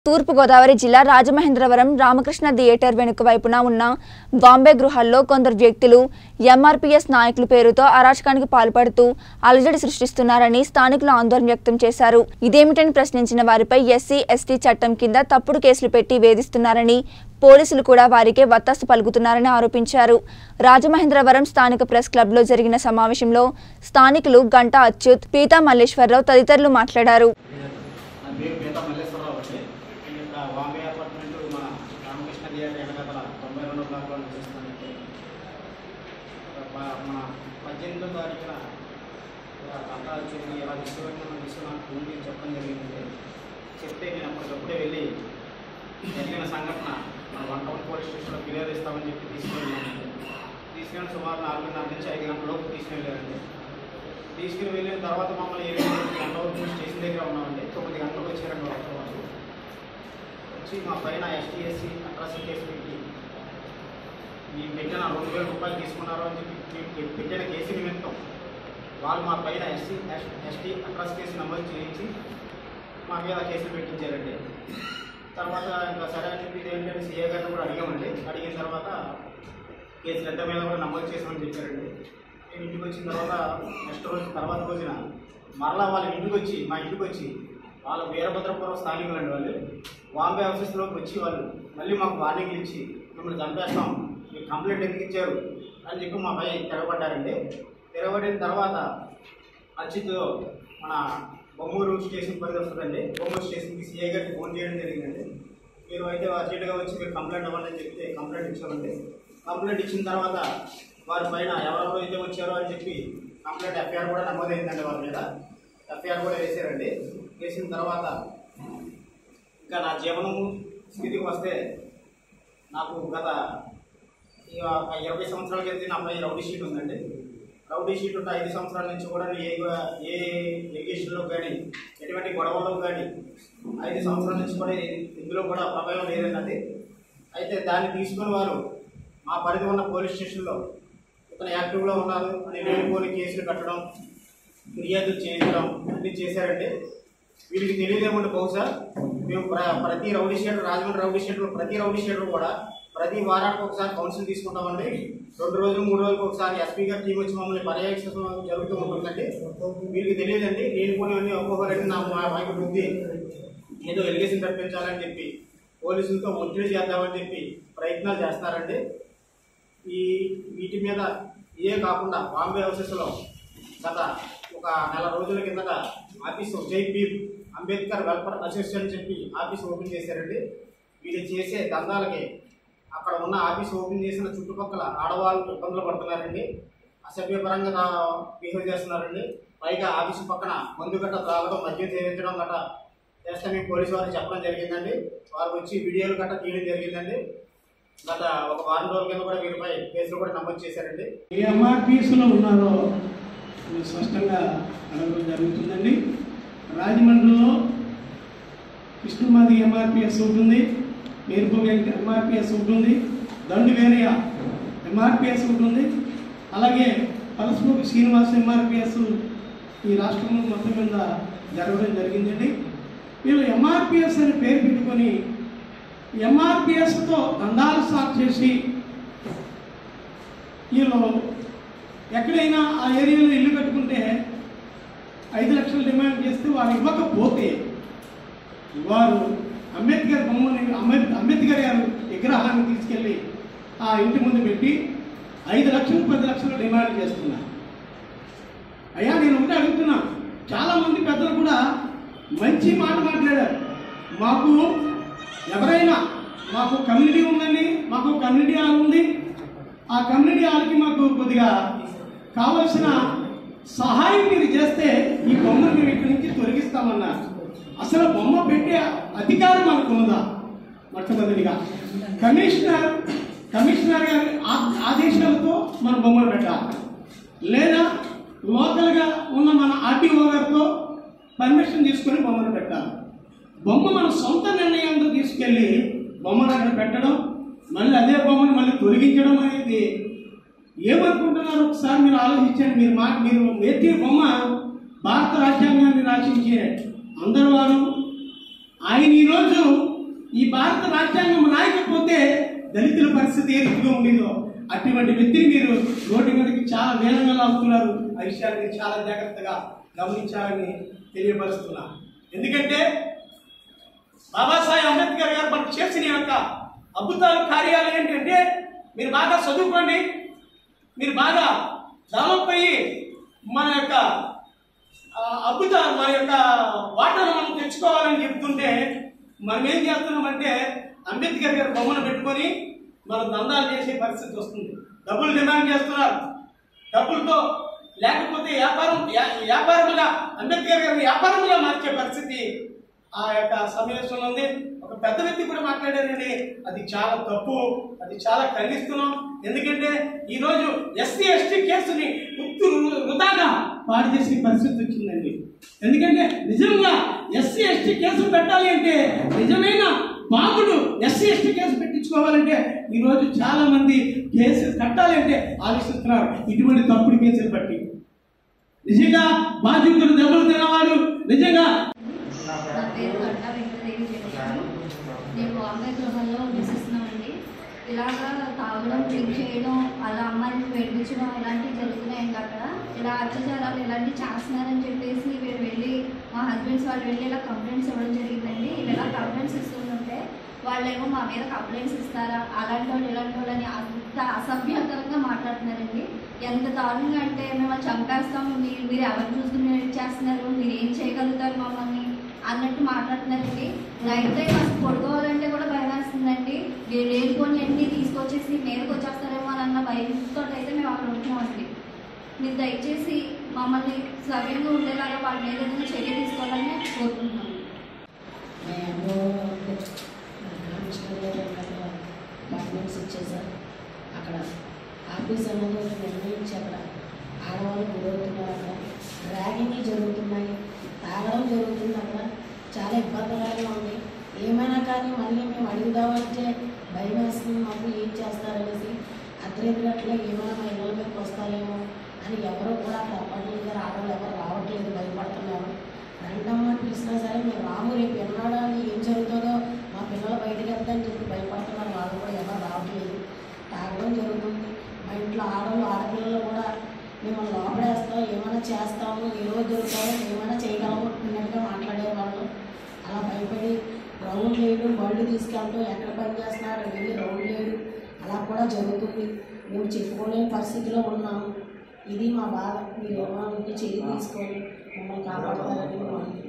తూర్పు గోదావరి జిల్లా రాజమహేంద్రవరం రామకృష్ణ థియేటర్ వెనుక వైపున ఉన్న బాంబే గృహాల్లో కొందరు వ్యక్తులు ఎంఆర్పీఎస్ నాయకుల పేరుతో అరాచకానికి పాల్పడుతూ అలజడి సృష్టిస్తున్నారని స్థానికులు ఆందోళన వ్యక్తం చేశారు. ఇదేమిటని ప్రశ్నించిన వారిపై ఎస్సీ ఎస్టీ చట్టం కింద తప్పుడు కేసులు పెట్టి వేధిస్తున్నారని, పోలీసులు కూడా వారికే వత్తాసు పలుకుతున్నారని ఆరోపించారు. రాజమహేంద్రవరం స్థానిక ప్రెస్ క్లబ్లో జరిగిన సమావేశంలో స్థానికులు గంటా అచ్యుత్, పీతా మల్లేశ్వరరావు తదితరులు మాట్లాడారు. బాంబే అపార్ట్మెంట్ మన రామకృష్ణ థియేటర్ వెనకాల 92 బ్లాక్లో నివసిస్తానంటే మన 18వ తారీఖున గంటా వచ్చింది. ఇలా విషయం నాకు ఫోన్ చేసి చెప్పడం జరిగింది. చెప్తే నేను అప్పటికప్పుడే వెళ్ళి జరిగిన సంఘటన మన 1 టౌన్ పోలీస్ స్టేషన్లో ఫిర్యాదు ఇస్తామని చెప్పి తీసుకెళ్ళానండి. తీసుకెళ్ళి సుమారు 4:30 నుంచి 5 గంటల లోపు తీసుకెళ్ళారండి. తీసుకుని వెళ్ళిన తర్వాత మమ్మల్ని 7 గంటల వరకు స్టేషన్ దగ్గర ఉన్నామండి. 9 గంటలకు వచ్చారండి వాళ్ళు. మా పైన ఎస్టీ ఎస్సీ అట్రాసిటీ కేసు పెట్టి మేము పెట్టిన 2,000 రూపాయలు తీసుకున్నారు అని చెప్పి పెట్టిన కేసు నిమిత్తం వాళ్ళు మా పైన ఎస్టీ అట్రాసిటీ కేసు నమోదు చేయించి మా మీద కేసులు పెట్టించారండి. తర్వాత ఇంకా సరే అని చెప్పి ఏంటంటే సీఏ గారిని కూడా అడిగామండి. అడిగిన తర్వాత కేసులు ఎంత మీద కూడా నమోదు చేసామని చెప్పారండి. మేము ఇంటికి వచ్చిన తర్వాత నెక్స్ట్ రోజున మరలా వాళ్ళ ఇంటికి వచ్చి మా ఇంటికి వచ్చి వాళ్ళు వీరభద్రపురం స్థానికులండి. వాళ్ళు బాంబే ఆఫీస్లోకి వచ్చి వాళ్ళు మళ్ళీ మాకు వార్నింగ్లు ఇచ్చి మిమ్మల్ని చంపేస్తాం, మీరు కంప్లైంట్ ఎందుకు ఇచ్చారు అని చెప్పి మా పై తిరగబడ్డారండి. తిరగబడిన తర్వాత అచ్యుత్ మన బొమ్మూరు స్టేషన్ పరిధి వస్తుందండి. బొమ్మూరు స్టేషన్కి సీఐ గారికి ఫోన్ చేయడం జరిగిందండి. మీరు అయితే అర్జెంట్గా వచ్చి మీరు కంప్లైంట్ అవ్వండి అని చెప్తే కంప్లైంట్ ఇచ్చామండి. కంప్లైంట్ ఇచ్చిన తర్వాత వారి పైన ఎవరెవరు అయితే వచ్చారో అని చెప్పి కంప్లైంట్ ఎఫ్ఐఆర్ కూడా నమోదైందండి. వాళ్ళ మీద ఎఫ్ఐఆర్ కూడా వేసారండి. వేసిన తర్వాత ఇంకా నా జీవనము స్థితికి వస్తే నాకు గత 20 సంవత్సరాల క్రితం నాపై రౌడీ షీట్ ఉందండి. రౌడీ షీట్ ఉంటే 5 సంవత్సరాల నుంచి కూడా ఏ ఎలిగేషన్లో కానీ ఎటువంటి గొడవల్లో కానీ 5 సంవత్సరాల నుంచి కూడా ఇందులో కూడా ప్రభావం లేదన్నది. అయితే దాన్ని తీసుకుని వారు మా పరిధి ఉన్న పోలీస్ స్టేషన్లో ఇతను యాక్టివ్లో ఉన్నారు అని లేనిపోని కేసులు కట్టడం, ఫిర్యాదులు చేయించడం అన్నీ చేశారండి. వీళ్ళకి తెలియదేమండి, బహుశా మేము ప్రతి rowdy sheeter, Rajahmundry rowdy sheeter, ప్రతి రౌడీ షీటర్ కూడా ప్రతి వారానికి ఒకసారి కౌన్సిల్ తీసుకుంటామండి. 2 రోజులు 3 రోజులకు ఒకసారి ఎస్పీ గారి టీం వచ్చి మమ్మల్ని పర్యవేక్షించడం జరుగుతూ ఉంటుందండి. వీళ్ళకి తెలియదండి, లేనిపోయినవన్నీ ఒక్కొక్కరికి మాకు బుద్ధి ఏదో ఎలిగేషన్ తప్పించాలని చెప్పి పోలీసులతో ఒత్తిడి చేద్దామని చెప్పి ప్రయత్నాలు చేస్తున్నారండి. వీటి మీద ఇదే కాకుండా బాంబే హౌసెస్లో గత ఒక 4 రోజుల కిందట office JP Ambedkar welfare association అని చెప్పి ఆఫీస్ ఓపెన్ చేశారండి. వీళ్ళు చేసే దందాలకి అక్కడ ఉన్న ఆఫీస్ ఓపెన్ చేసిన చుట్టుపక్కల ఆడవాళ్ళు ఇబ్బందులు పడుతున్నారండి. అసభ్యపరంగా బిహేవ్ చేస్తున్నారండి. పైగా ఆఫీసు పక్కన మందు గట్ట తాగడం, మద్యం సేవించడం గట్ట చేస్తే మేము పోలీసు వారికి చెప్పడం జరిగిందండి. వారు వచ్చి వీడియోలు గట్ట తీయడం జరిగిందండి. గత ఒక వారం రోజుల కింద కూడా వీరిపై కేసులు కూడా నమోదు చేశారండి. ఏ ఎంఆర్పీఎస్లో ఉన్నారో స్పష్టంగా అడగడం జరుగుతుందండి. రాజమండ్రిలో కృష్ణమాది ఎంఆర్పీఎస్ ఉంటుంది, మేర్పూర్ ఎంఆర్పీఎస్ ఉంటుంది, దండువేరియ ఎంఆర్పీఎస్ ఉంటుంది, అలాగే పరస్పూర్ శ్రీనివాస్ ఎంఆర్పీఎస్ ఈ రాష్ట్రంలో మొత్తం మీద జరగడం జరిగిందండి. వీళ్ళు ఎంఆర్పీఎస్ అని పేరు పెట్టుకొని ఎంఆర్పీఎస్తో దందాలు స్టార్ట్ చేసి వీళ్ళు ఎక్కడైనా ఆ ఏరియాలో ఇల్లు కట్టుకుంటే 5 లక్షలు డిమాండ్ చేస్తే వారు ఇవ్వకపోతే వారు అంబేద్కర్ బొమ్మని అంబేద్కర్ గారు విగ్రహాన్ని తీసుకెళ్ళి ఆ ఇంటి ముందు పెట్టి 5 లక్షలు 10 లక్షలు డిమాండ్ చేస్తున్నారు. అయ్యా నేను ఒకటే అడుగుతున్నా, చాలామంది పెద్దలు కూడా మంచి మాట మాట్లాడారు. మాకు ఎవరైనా మాకు కమ్యూనిటీ ఉందండి, మాకు కమ్యూనిటీ హాల్ ఉంది, ఆ కమ్యూనిటీ హాల్కి మాకు కొద్దిగా కావలసిన సహాయం మీరు చేస్తే ఈ బొమ్మను మేము ఇక్కడి నుంచి తొలగిస్తామన్నారు. అసలు బొమ్మ పెట్టే అధికారం మనకు ఉందా? మొట్టమొదటిగా కమిషనర్ గారి ఆదేశాలతో మన బొమ్మలు పెట్టాలి, లేదా లోకల్గా ఉన్న మన ఆర్టీఓ గారితో పర్మిషన్ తీసుకొని బొమ్మను పెట్టాలి. బొమ్మ మన సొంత నిర్ణయంతో తీసుకెళ్ళి బొమ్మను అక్కడ పెట్టడం, మళ్ళీ అదే బొమ్మను మళ్ళీ తొలగించడం అనేది ఏమనుకుంటున్నారు ఒకసారి మీరు ఆలోచించండి. మీరు ఎత్తే బొమ్మ భారత రాజ్యాంగాన్ని రాసించే అందరూ వారు ఆయన ఈరోజు దళితుల పరిస్థితి ఏ రీతిగా ఉండేదో అటువంటి వ్యక్తిని మీరు రోడ్డు మీదకి చాలా వేలంగా లాగుతున్నారు. ఆ విషయాన్ని మీరు చాలా జాగ్రత్తగా గమనించాలని తెలియపరుస్తున్నా. ఎందుకంటే బాబాసాహెబ్ అంబేద్కర్ గారు మనకు చేసిన యొక్క అద్భుతాలు కార్యాలు ఏంటంటే, మీరు బాగా చదువుకోండి, మీరు బాగా డెవలప్ అయ్యి మన యొక్క మన యొక్క వాటను మనం తెచ్చుకోవాలని చెప్తుంటే మనం ఏం చేస్తున్నామంటే అంబేద్కర్ గారు బొమ్మను పెట్టుకొని మనం దందాలు చేసే పరిస్థితి వస్తుంది. డబ్బులు డిమాండ్ చేస్తున్నారు. డబ్బులతో లేకపోతే వ్యాపారముగా అంబేద్కర్ గారిని వ్యాపారముగా మార్చే పరిస్థితి ఆ యొక్క సమావేశంలో ఉంది. ఒక పెద్ద వ్యక్తి కూడా మాట్లాడారండి, అది చాలా తప్పు, అది చాలా ఖండిస్తున్నాం. ఎందుకంటే ఈరోజు ఎస్సీ ఎస్టీ కేసుని వృధాగా పాడు చేసే పరిస్థితి వచ్చిందండి. ఎందుకంటే నిజంగా ఎస్సీ ఎస్టీ కేసులు పెట్టాలి అంటే, నిజమైన బాబుడు ఎస్సీ ఎస్టీ కేసు పెట్టించుకోవాలంటే ఈరోజు చాలా మంది కేసులు కట్టాలి అంటే ఆలోచిస్తున్నారు ఇటువంటి తప్పుడు కేసులు బట్టి. నిజంగా బాధితులు దెబ్బలు తినవాడు నిజంగా. నా పేరు కట్ట వెంకటదేవి చెప్తాను. నేను బాంబే గృహంలో నివసిస్తున్నామండి. ఇలాగా తాగడం, డ్రింక్ చేయడం, అలా అమ్మాయిని వేడిపించడం ఇలాంటివి జరుగుతున్నాయండి. అక్కడ ఇలా అత్యాచారాలు ఇలాంటివి చేస్తున్నారని చెప్పేసి మేము వెళ్ళి మా హస్బెండ్స్ వాళ్ళు వెళ్ళి ఇలా కంప్లైంట్స్ ఇవ్వడం జరిగిందండి. ఇలా కంప్లైంట్స్ ఇస్తుంటే వాళ్ళేమో మా మీద కంప్లైంట్స్ ఇస్తారా, అలాంటి వాళ్ళు ఇలాంటి వాళ్ళు అని అంత అసభ్యకరంగా మాట్లాడుతున్నారండి. ఎంత దారుణంగా అంటే మేము చంపేస్తాము, మీరు ఎవరు చూసుకుని చేస్తున్నారు, మీరు ఏం చేయగలుగుతారు మమ్మల్ని అన్నట్టు మాట్లాడుతున్నారండి. నైట్ టైం అసలు పడుకోవాలంటే కూడా భయం వేస్తుందండి. లేనిపోని అన్నీ తీసుకొచ్చేసి మీదకి వచ్చేస్తారేమో అన్న భయంతో అయితే మేము అక్కడ ఉంటున్నామండి. మీరు దయచేసి మమ్మల్ని సవ్యంగా ఉండేలాగా వాళ్ళ మీద ఏదైనా చర్య తీసుకోవాలని కోరుకుంటున్నాము. డాక్యుమెంట్స్ ఇచ్చేసారు. అక్కడ ఆఫీస్ అనేది నిర్ణయించి అక్కడ ఆడవాళ్ళు గురవుతున్నారు. అక్కడ ర్యాగింగ్లు జరుగుతున్నాయి, తాగడం జరుగుతుంది. అక్కడ చాలా ఇబ్బందికరంగా ఉంది. ఏమైనా కానీ మళ్ళీ మేము అడుగుదామంటే భయం వేస్తుంది, మాకు ఏం చేస్తారనేసి. అర్ధరాత్రులు ఏమైనా మా ఇళ్ళ మీదకి వస్తారేమో అని ఎవరో కూడా అక్కడ అపార్ట్మెంట్ గారు ఆడవాళ్ళు ఎవరు రావట్లేదు, భయపడుతున్నారు. రండమ్మని పిలిచినా సరే మేము రాము, రేపు ఎన్నాడు అని ఏం జరుగుతుందో మా పిల్లలు బయటకు వెళ్తాయని చెప్పి భయపడుతున్నారు. వాళ్ళు కూడా ఎవరు రావట్లేదు. తాగడం జరుగుతుంది. మా ఇంట్లో ఆడపిల్లలు కూడా మిమ్మల్ని లోపడేస్తాం, ఏమైనా చేస్తాము, ఏ రోజు దొరుకుతామో ఏమైనా చేయగలము అన్నట్టుగా మాట్లాడేవాళ్ళు. అలా భయపడి రౌండ్ లేడు, బళ్ళు తీసుకెళ్ళడం, ఎక్కడ పని చేస్తున్నారు వెళ్ళి రౌండ్ లేడు, అలా కూడా జరుగుతుంది. మేము చెప్పుకోలేని పరిస్థితిలో ఉన్నాము. ఇది మా బాధ. మీరు ఏమైనా చర్య తీసుకొని మమ్మల్ని కాపాడతారని